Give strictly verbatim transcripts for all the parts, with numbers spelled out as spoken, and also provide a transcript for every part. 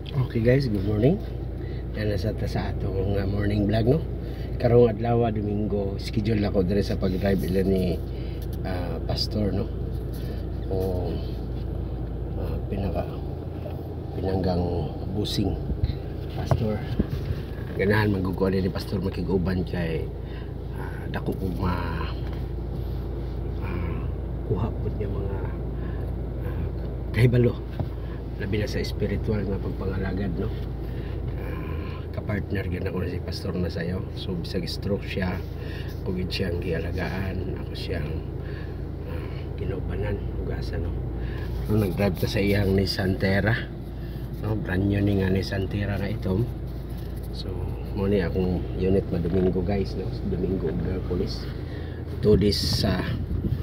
Okay guys, good morning. Yan nasa ta sa atong uh, morning vlog no. Karong adlaw Domingo, schedule ako dire sa pag-drive ila ni uh, pastor no. O uh, pinaka pinanggang busing pastor. Ganahan magugol ni pastor makiguban kay uh, dako ko ma uh, kuha pud niya mga uh, kahibalo labi na sa spiritual nga pagpangalagad no. Partner gyud ako na si pastor na sayo, so bisag stroke siya ug siyang gialagaan ako siyang uh, ginubanan ugasan no. So nag-drive ta sa iyang Nissan Terra no, brand new ni nga Nissan Terra nga itom. So mo ni akong unit ma Domingo guys no, Domingo ug Miyerkules, two days sa uh,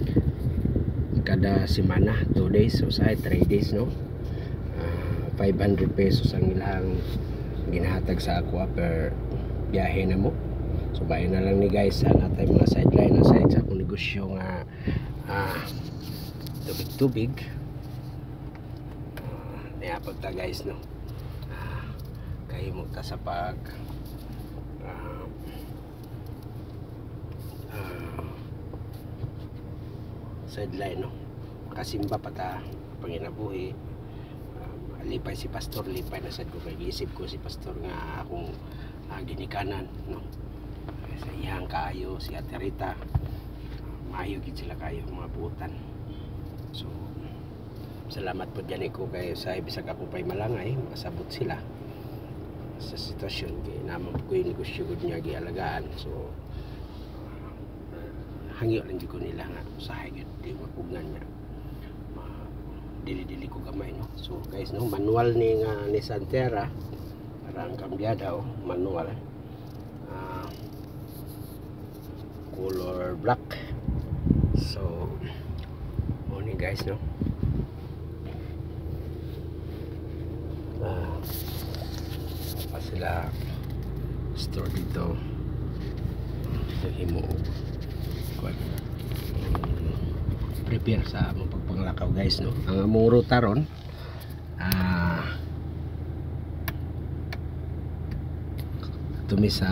kada semana, two days so sa three days no. uh, five hundred pesos ang ilang ginahatag sa ako per biyahe na mo. So bayan na lang ni guys sa natay mga sideline na sa akong negosyo nga uh, tubig tubig uh, nayapag ta guys no. uh, kahimog ta sa pag uh, uh, sideline no, kasimba pa ta panginabuhi. Lipay si pastor, lipay na sad ko kay giisip ko si pastor nga akong uh, ginikanan no. Sa iyang kaayo si Ate Rita, uh, maayo gid sila kayo mga buutan. So salamat po dyan ko kay sa bisag ako pay malangay masabot sila sa sitwasyon kay naman ko yung negosyo gud niya gialagaan. So uh, hangyo lang gid ko nila nga usahay gid di mapugngan niya, dili-dili ko gamay no. So guys no, manual ni nga Nissan Terra para ang kambyada oh, manual uh, color black. So mo ni guys no, uh, pa sila store dito sa himo prepare sa among pagpanglakaw guys no. Ang among ruta ron ah uh, tumi sa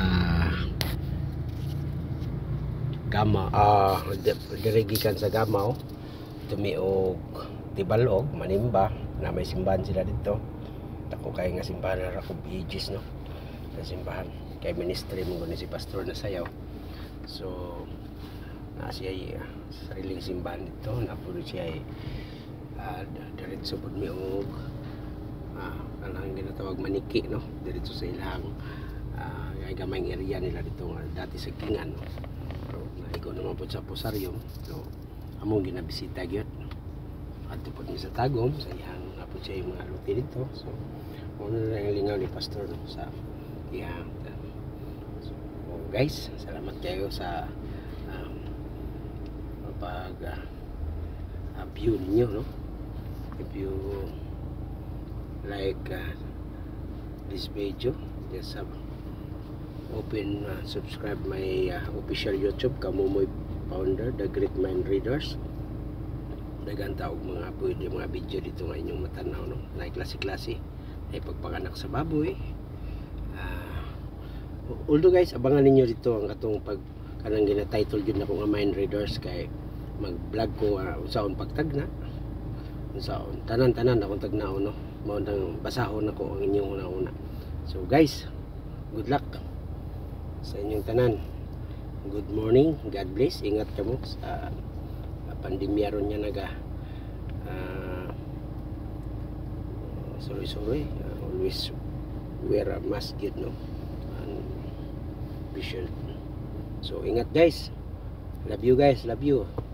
Gama ah uh, dirigikan sa Gamaw tumi og Tibalog Manimba na may simbahan sila dito. Ako kay nga simbahan ra ko Aegis no, na simbahan kay ministry mo ni si pastor na sayaw. So na siya uh, sariling simbahan dito na po siya uh, diretso po mi og uh, kanang ginatawag maniki no, diretso sa ilang uh, gamayng area nila dito nga dati sa Kingan no. So naigo naman po sa Posaryum, so among ginabisita gyud adto po mi sa Tagum sa iyang nga po siya yung mga luti dito. So ano na yung lingaw ni pastor no, sa iyang uh, so, oh, guys salamat kayo sa pag uh, uh, view ninyo no. If you like uh, this video, just uh, open uh, subscribe my uh, official YouTube Kamumoy Founder, The Great Mind Readers. Dagan taog mga pwede mga video dito nga inyong matanaw no, na klase-klase ay pagpanganak sa baboy. Uh, although guys abangan ninyo dito ang atong pag kanang gina-title jud na ko nga Mind Readers kay mag-vlog ko uh, unsaon pagtagna, unsaon tanan-tanan akong tagnaon no, mao nang basahon nako ang inyong una-una. So guys, good luck sa inyong tanan. Good morning, God bless, ingat kamo sa uh, pandemya ron nya naga uh, sorry-sorry uh, always wear a mask yun no, and be sure. So ingat guys, love you guys, love you.